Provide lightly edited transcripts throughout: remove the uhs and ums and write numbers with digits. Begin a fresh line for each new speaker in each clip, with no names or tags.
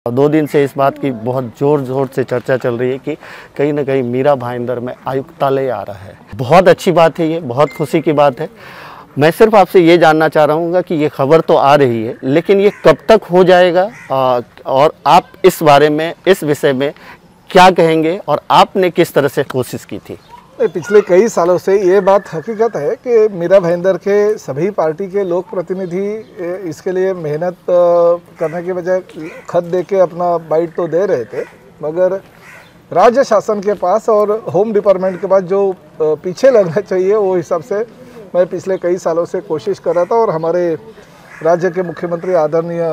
2 दिन से इस बात की बहुत ज़ोर से चर्चा चल रही है कि कहीं ना कहीं मीरा भाईंदर में आयुक्तालय आ रहा है। बहुत अच्छी बात है, ये बहुत खुशी की बात है। मैं सिर्फ आपसे ये जानना चाह रहा हूँ कि ये खबर तो आ रही है, लेकिन ये कब तक हो जाएगा और आप इस बारे में, इस विषय में क्या कहेंगे और आपने किस तरह से कोशिश की थी?
पिछले कई सालों से ये बात हकीकत है कि मीरा भाईंदर के सभी पार्टी के लोक प्रतिनिधि इसके लिए मेहनत करने के बजाय खत देके अपना बाइट तो दे रहे थे, मगर राज्य शासन के पास और होम डिपार्टमेंट के पास जो पीछे लगना चाहिए वो हिसाब से मैं पिछले कई सालों से कोशिश कर रहा था। और हमारे राज्य के मुख्यमंत्री आदरणीय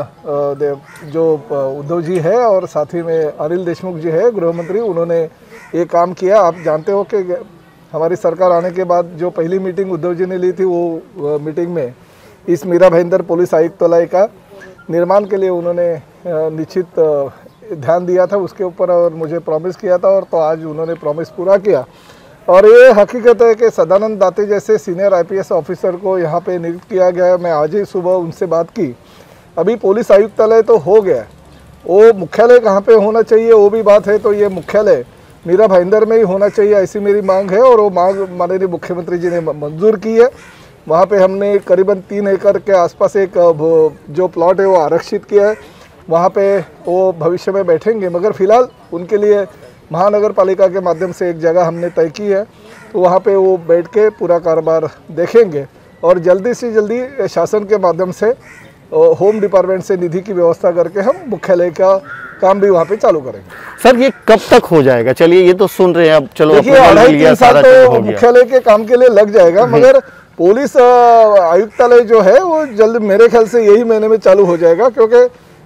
जो उद्धव जी है और साथ ही में अनिल देशमुख जी है गृह मंत्री, उन्होंने ये काम किया। आप जानते हो कि हमारी सरकार आने के बाद जो पहली मीटिंग उद्धव जी ने ली थी, वो मीटिंग में इस मीरा भाईंदर पुलिस आयुक्तालय का निर्माण के लिए उन्होंने निश्चित ध्यान दिया था उसके ऊपर और मुझे प्रॉमिस किया था, और तो आज उन्होंने प्रॉमिस पूरा किया। और ये हकीकत है कि सदानंद दाते जैसे सीनियर IPS ऑफिसर को यहाँ पे नियुक्त किया गया है। मैं आज ही सुबह उनसे बात की। अभी पुलिस आयुक्तालय तो हो गया, वो मुख्यालय कहाँ पे होना चाहिए वो भी बात है। तो ये मुख्यालय मीरा भाईंदर में ही होना चाहिए, ऐसी मेरी मांग है और वो मांग माननीय मुख्यमंत्री जी ने मंजूर की है। वहाँ पे हमने करीबन 3 एकड़ के आसपास एक जो प्लॉट है वो आरक्षित किया है, वहाँ पे वो भविष्य में बैठेंगे। मगर फिलहाल उनके लिए महानगर पालिका के माध्यम से एक जगह हमने तय की है, तो वहाँ पे वो बैठ के पूरा कारोबार देखेंगे और जल्दी से जल्दी शासन के माध्यम से होम डिपार्टमेंट से निधि की व्यवस्था करके हम मुख्यालय का काम भी वहाँ पे चालू करेंगे।
सर, ये कब तक हो जाएगा? चलिए, ये तो सुन रहे हैं, अब चलो
देखिए 2.5-3 साल तो मुख्यालय के काम के लिए लग जाएगा, मगर पुलिस आयुक्तालय जो है वो जल्द मेरे ख्याल से यही महीने में चालू हो जाएगा, क्योंकि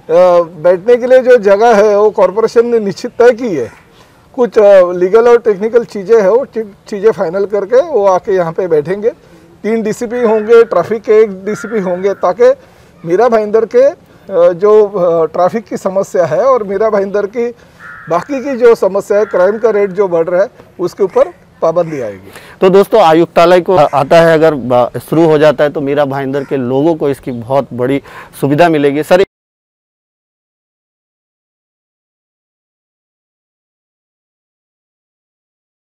बैठने के लिए जो जगह है वो कॉरपोरेशन ने निश्चित तय की है। कुछ लीगल और टेक्निकल चीज़ें हैं, वो चीज़ें फाइनल करके वो आके यहाँ पे बैठेंगे। 3 DCP होंगे, ट्रैफिक के 1 DCP होंगे, ताकि मीरा भाईंदर के जो ट्रैफिक की समस्या है और मीरा भाईंदर की बाकी की जो समस्या है, क्राइम का रेट जो बढ़ रहा है, उसके ऊपर पाबंदी आएगी।
तो दोस्तों, आयुक्तालय को आता है, अगर शुरू हो जाता है तो मीरा भाईंदर के लोगों को इसकी बहुत बड़ी सुविधा मिलेगी। सर